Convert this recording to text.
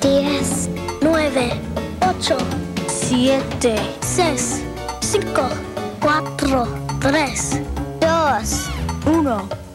10, 9, 8, 7, 6, 5, 4, 3, 2, 1.